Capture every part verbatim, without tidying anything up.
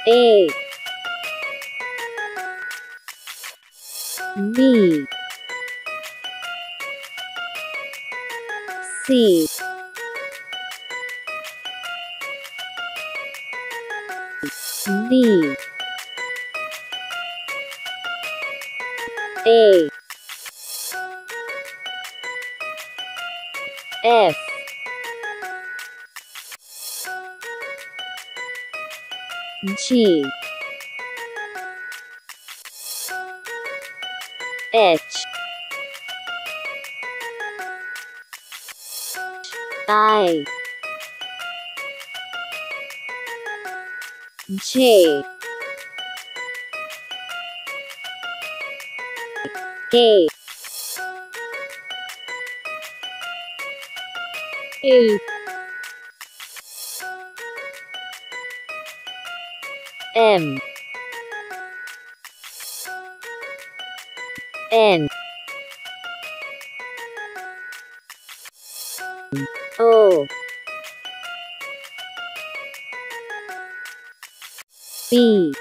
A B C D A F G H I J K L M N O P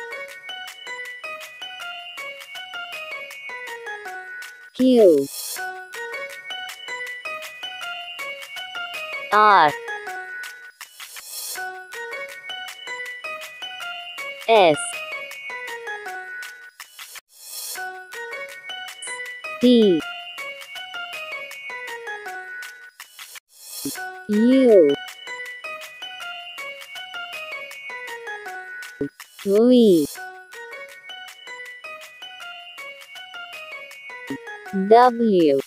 Q R S T U V W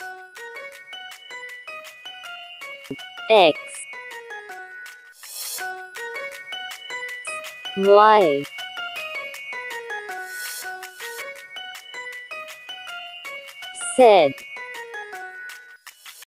X Y Z